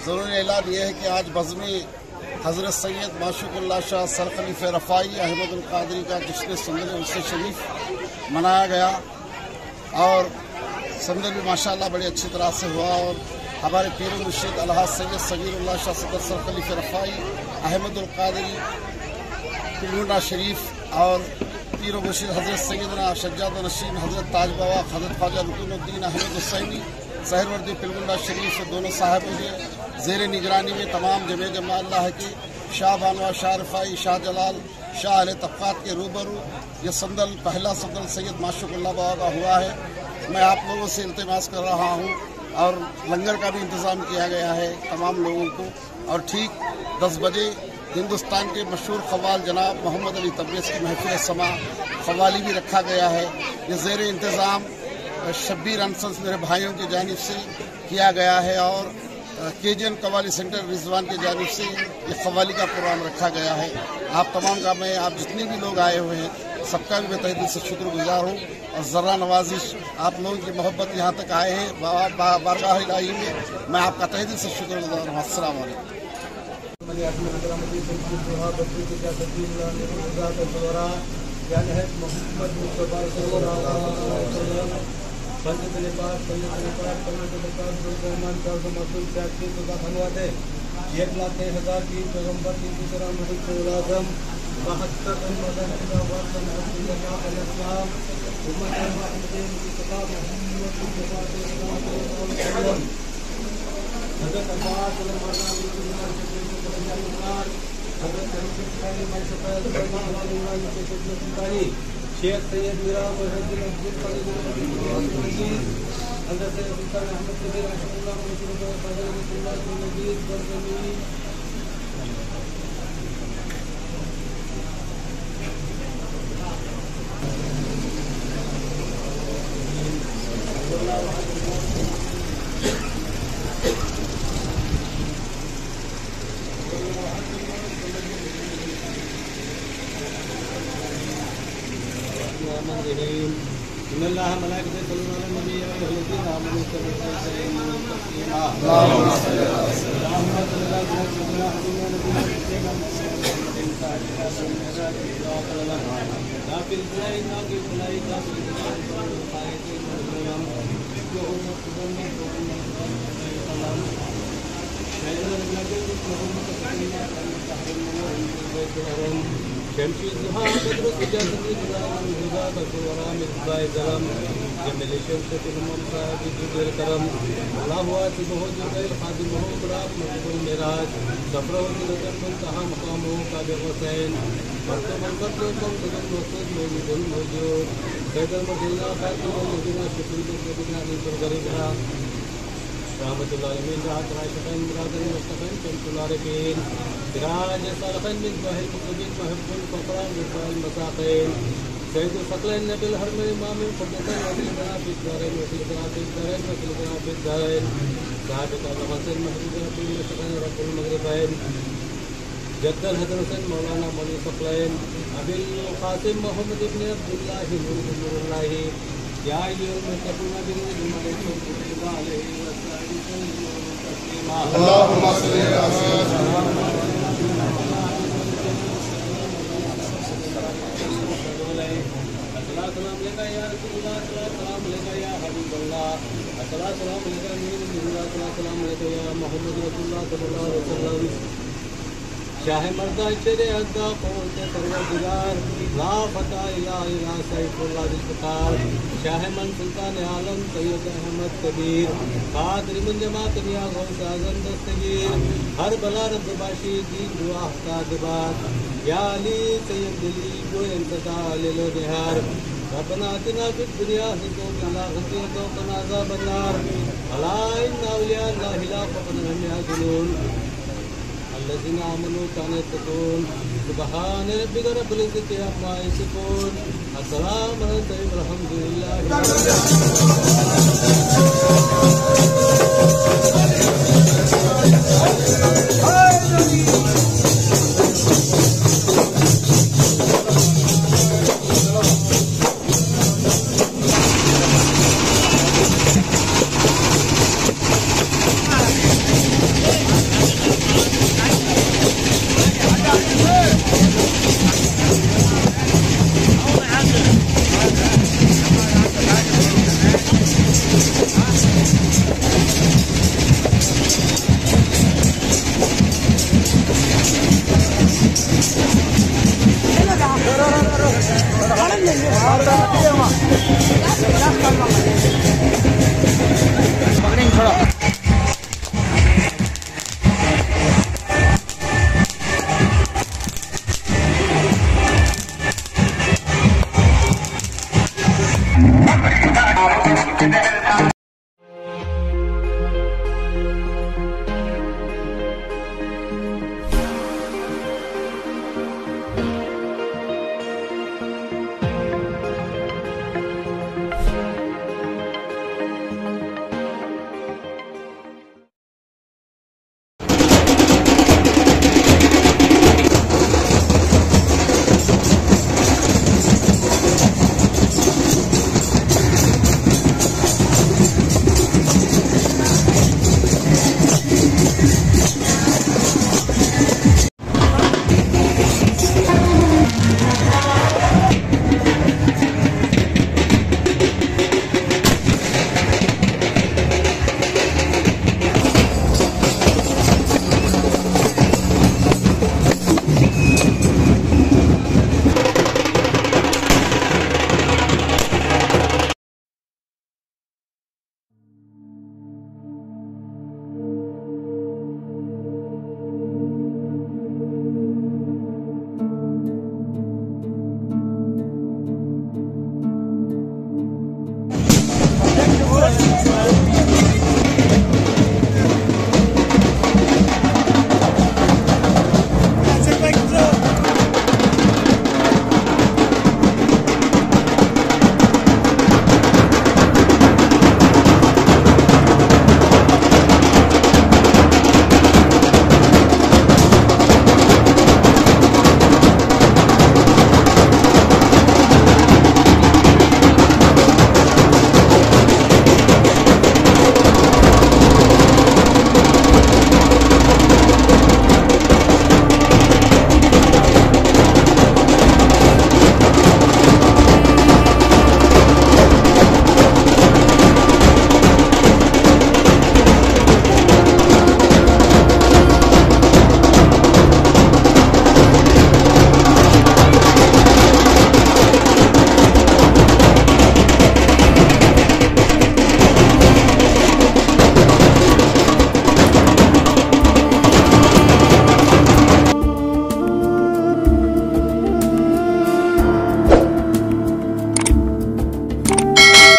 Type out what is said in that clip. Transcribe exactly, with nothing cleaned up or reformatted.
ضروری اعلان یہ ہے کہ آج بزمی حضرت سید معشوق اللہ شاہ سرخلیفہ رفاعی احمد القادری کا جشن سندل عرص شریف منایا گیا اور سندل بھی ماشاءاللہ بڑی اچھی طرح سے ہوا اور ہمارے پیر مرشد الحاج سید صغیر اللہ شاہ صدر سرخلیفہ رفاعی احمد القادری پلگنڈا شریف اور پیر مرشد حضرت سیدنا شجاعت نشین حضرت تاج بابا حضرت خواجہ رکن الدین احمد حسینی سہروردی پلگنڈا شریف سے دونوں صاحبوں کے زیر نگرانی میں تمام جمع جمع اللہ کی شاہ بانوا شاہ رفاعی شاہ جلال شاہ اہل طبقات کے روبرو یہ سندل پہلا سندل سید معشوق اللہ بابا کا ہوا ہے۔ میں آپ لوگوں سے التماس کر رہا ہوں اور لنگر کا بھی انتظام کیا گیا ہے تمام لوگوں کو، اور ٹھیک دس بجے ہندوستان کے مشہور قوال جناب محمد علی تبریز کی محفل سما قوالی بھی رکھا گیا ہے۔ یہ زیر انتظام شبیر انسنس میرے بھائیوں کی جانب سے کیا گیا ہے اور کے جی این قوالی سینٹر رضوان کی جانب سے یہ قوالی کا پروگرام رکھا گیا ہے۔ آپ تمام کا میں آپ جتنے بھی لوگ آئے ہوئے ہیں سب کا بھی میں تہہ دل سے شکر گزار ہوں اور ذرا نوازش آپ لوگوں کی محبت یہاں تک آئے ہیں بارگاہ الہی میں، میں آپ کا تہہ دل سے شکر گزار ہوں۔ السلام علیکم۔ ایک لاکھ تیئیس ہزار کی پیغمبر کی طرح محمد اعظم بہتر شیخ سید میرا حضرت سلطان احمد کبیر رحمۃ اللہ ان اللہ ملائکۃہ یصلون علی النبی یا ایھا الذین آمنوا صلوا علیہ وسلم تسلیما اللهم صل علی سیدنا شمشی الضحى بدر الدجى سديد الغرام الهدى بدر الورى مصباح الظلام جمل الشمس الممسى بجود الكرم الله واسبه جبريل خادمه براق مجد المراج سفره سدة منتهى مقامه قاب الحسين مرتب البدر صوت الموصود موجود الموجود سيد المدينة خاتم المدينة شكر المدينة نصر غريبها رحمة العالمين رعاة العاشقين مراد المصطفين شمس العارفين سراج الصالحين مصباح المقربين محب الفقراء مصباح المساقين سيد الثقلين نبي الحرم امام القدسين وسيلتنا في الدارين وسيلتنا في الدارين وسيلتنا في الدارين صاحب الحسن محبوب رب المشرقين رب المغربين جد الحسن حسين مولانا مولوي الثقلين ابي القاسم محمد بن عبد الله نور الله يا ايها المتقون بالله عليكم كتب عليه اللهم صل على سيدنا السلام علیکم یا رسول اللہ السلام علیکم یا حبیب اللہ السلام علیکم السلام علیکم یا محمد رسول اللہ صلی اللہ علیہ وسلم شاہ مردہ شر ادا قوت پروردگار لا فتح الہ الہ سیف اللہ ذوالفقار شاہ من سلطان عالم سید احمد کبیر قادر من جماعت دنیا غوث اعظم دستگیر ہر بلا رب باشی دین دعا احتاج بات یا علی سید دلی گو انتقا للو نہار ربنا اتنا فی الدنیا حسنۃ وفی الاخرۃ وقنا عذاب النار الا ان اولیاء اللہ لا خوف علیہم یحزنون الذين آمنوا كانوا يتقون سبحان ربك رب العزة عما يصفون السلام عليكم ورحمة الله وبركاته